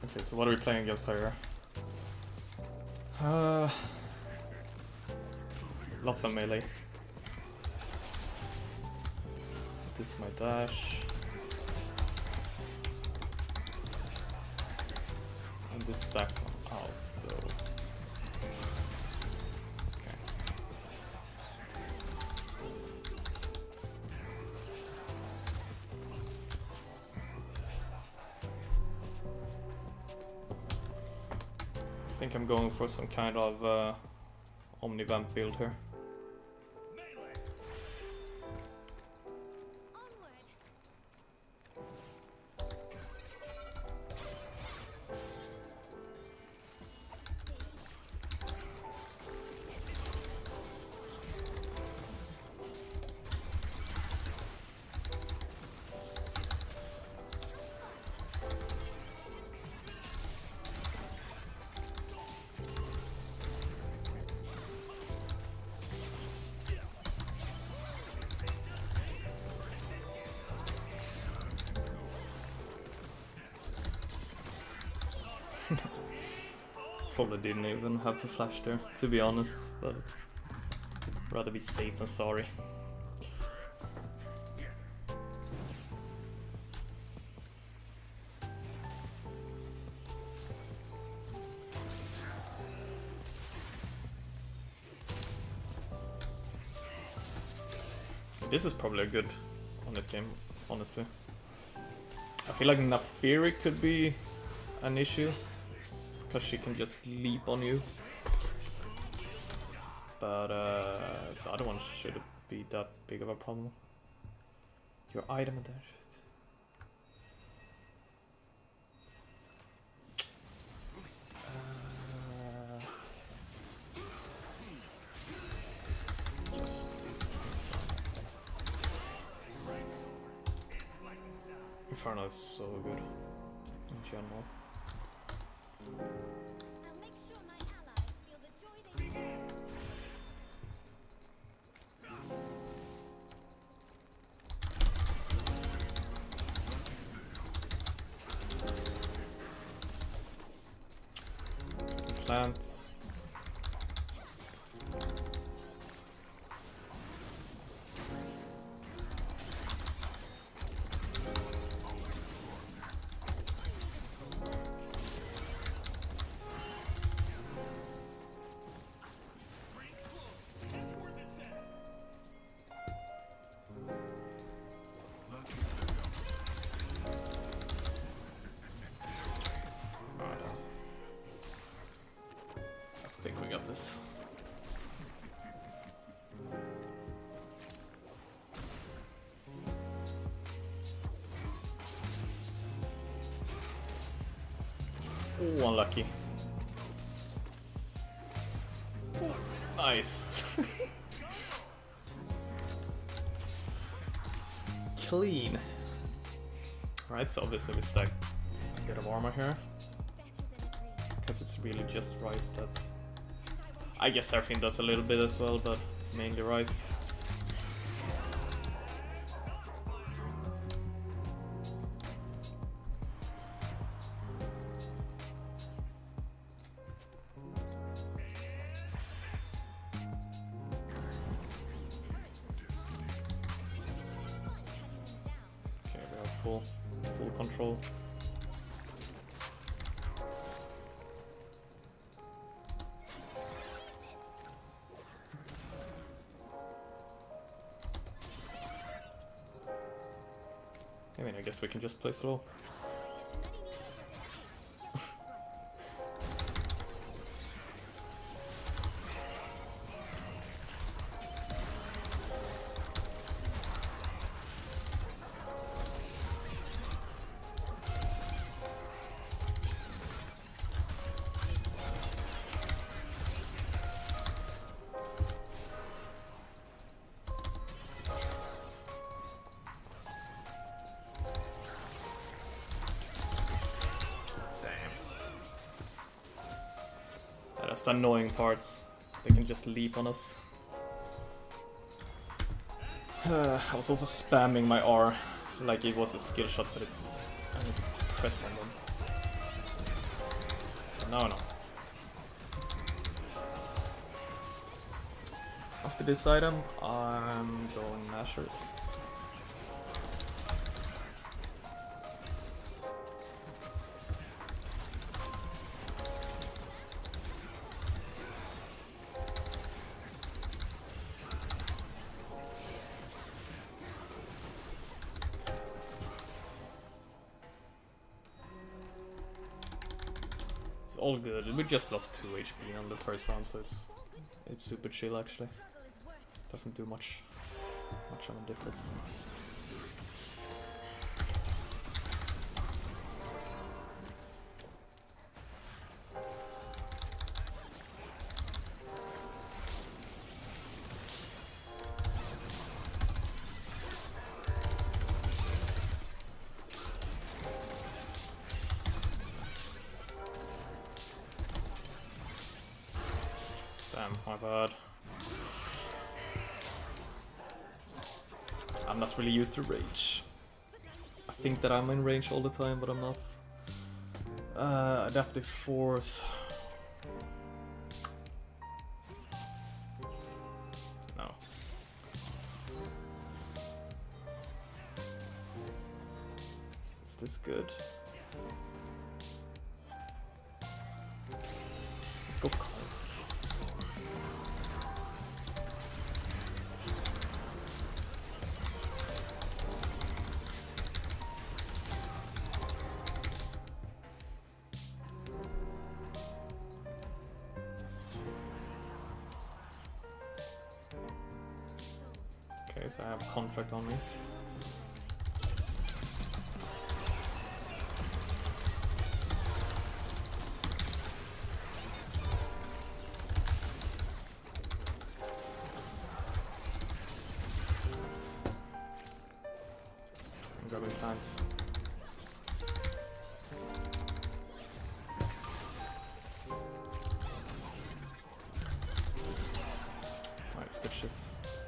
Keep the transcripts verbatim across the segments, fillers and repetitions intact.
Okay, so what are we playing against her? Uh, lots of melee. So this is my dash. And this stacks on auto. Okay. I think I'm going for some kind of uh, Omnivamp build here. Probably didn't even have to flash there, to be honest, but rather be safe than sorry. This is probably a good on-it game, honestly. I feel like Naafiri could be an issue, because she can just leap on you. But uh, the other one shouldn't be that big of a problem. Your item and that shit. Uh, just Inferno is so good in general. I'll make sure my allies feel the joy they deserve. Plants. I think we got this. Oh, unlucky. Nice. Clean. Alright, so obviously we stacked a bit of armor here. Because it's really just Ryze that's... I guess Seraphine does a little bit as well, but mainly Ryze. Okay, we have full, full control. I mean, I guess we can just play slow. That's the annoying part. They can just leap on us. Uh, I was also spamming my R like it was a skill shot, but it's... I need to press on them. No, no. After this item, I'm going Nashers. It's all good. We just lost two H P on the first round, so it's it's super chill actually. Doesn't do much much of a difference. Damn, my bad. I'm not really used to rage. I think that I'm in range all the time, but I'm not. Uh, adaptive force. No. Is this good? Let's go calm. Okay, so I have a contract on me. I'm grabbing plants. Nice, good shit.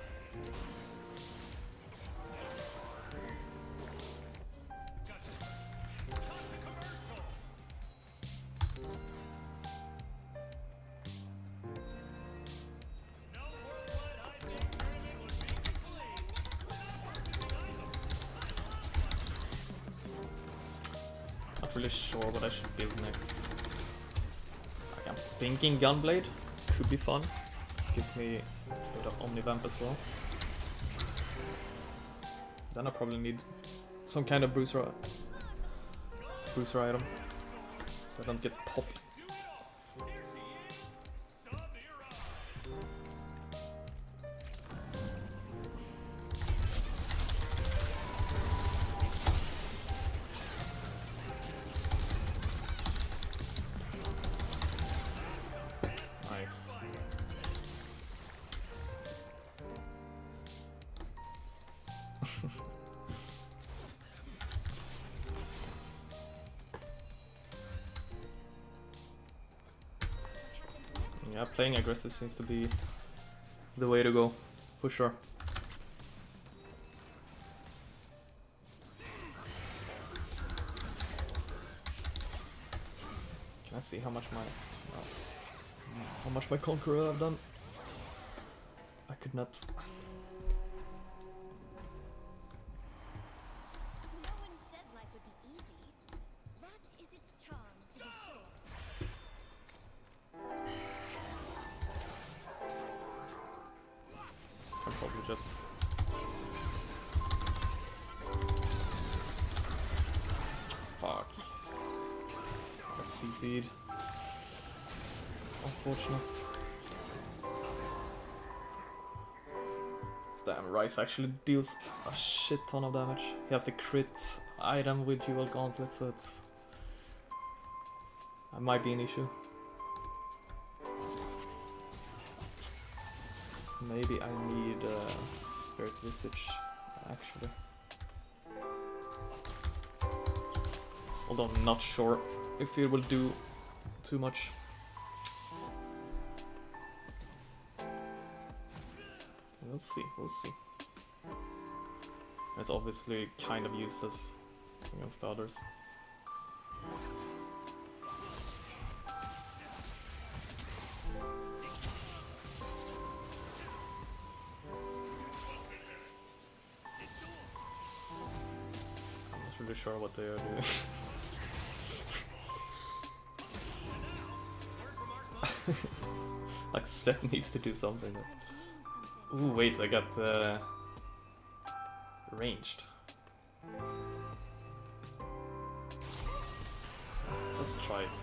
Not really sure what I should build next. Like, I'm thinking Gunblade could be fun. Gives me a bit of Omnivamp as well. Then I probably need some kind of booster, booster item, so I don't get popped. Nice. Yeah, playing aggressive seems to be the way to go, for sure. Can I see how much my oh, how much my Conqueror have done? I could not. No one said life would be easy. That is its charm, to be sure. I'll probably just. Fuck. Let's C C'd. It's unfortunate. Damn, Rice actually deals a shit ton of damage. He has the crit item with dual gauntlet, so it's. That might be an issue. Maybe I need uh, Spirit Visage, actually. Although I'm not sure if it will do too much. We'll see, we'll see. It's obviously kind of useless against the others. really sure what they are doing. Like Seth needs to do something. Ooh, wait, I got uh, ranged. Let's, let's try it.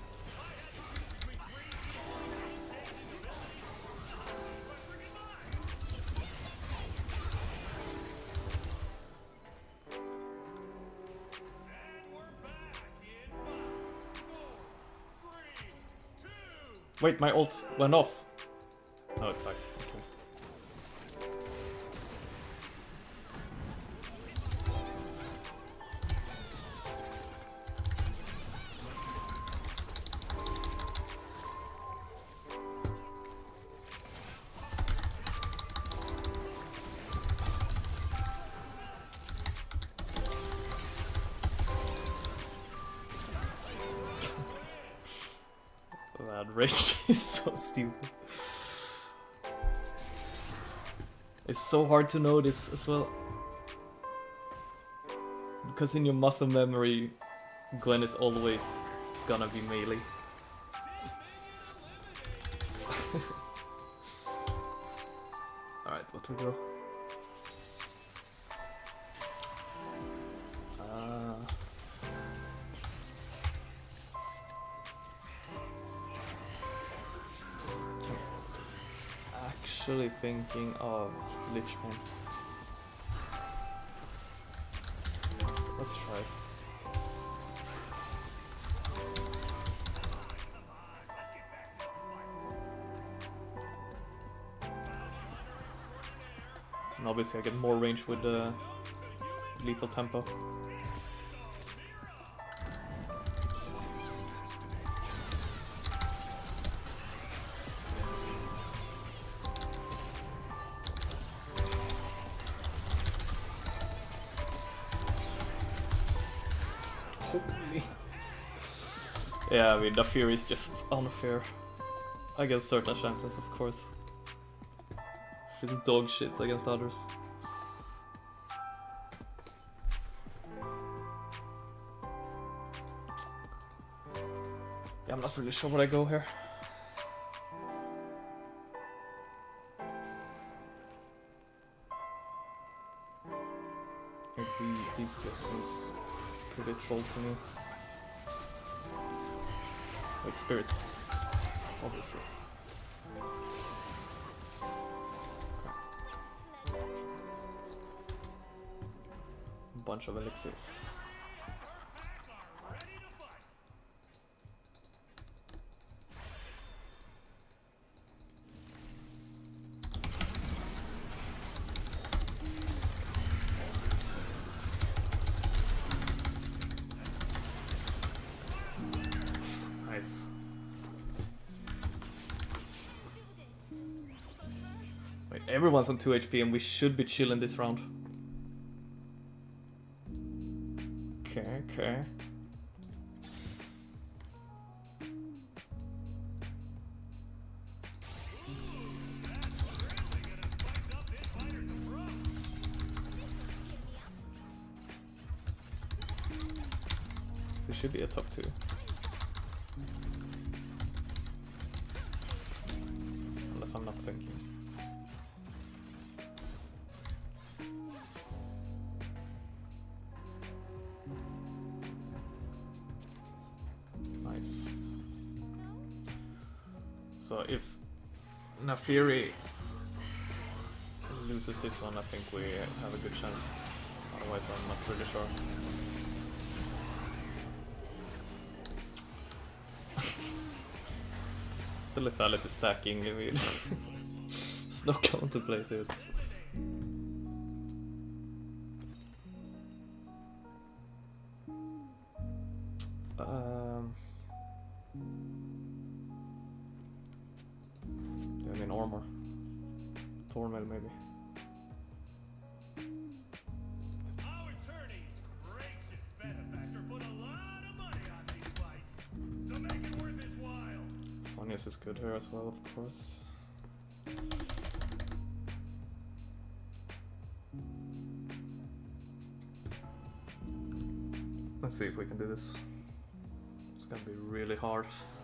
Wait, my ult went off. No, it's back. Okay. That rage is so stupid. It's so hard to notice as well. Because in your muscle memory, Gwen is always gonna be melee. Alright, what we go? Uh, actually thinking of Lichman. Let's, let's try it. And obviously I get more range with the uh, lethal tempo. Holy. Yeah, I mean, the Fury is just unfair against certain champions, of course. She's dog shit against others. Yeah, I'm not really sure where I go here. Like these, these guys seems pretty troll to me. Like spirits, obviously. Bunch of elixirs. Nice. Wait, everyone's on two H P and we should be chilling this round. Okay, okay. So it should be a top two. Unless I'm not thinking. Nice. So if Naafiri loses this one, I think we have a good chance. Otherwise, I'm not really sure. Still lethality stacking, I mean. There's no counterplay to it. Um, yeah, I mean armor. Tormel maybe. Our attorney, gracious benefactor, put a lot of money on these fights, so make it worth his while. Sonya's is good here as well, of course. Let's see if we can do this. It's gonna be really hard.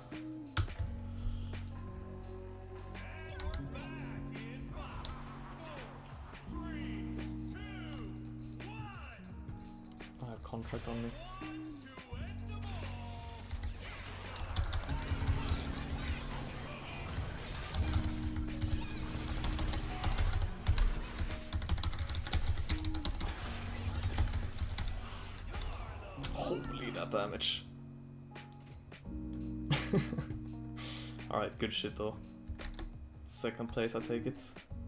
I have contract on me. Holy, that damage. Alright, good shit though. Second place, I take it.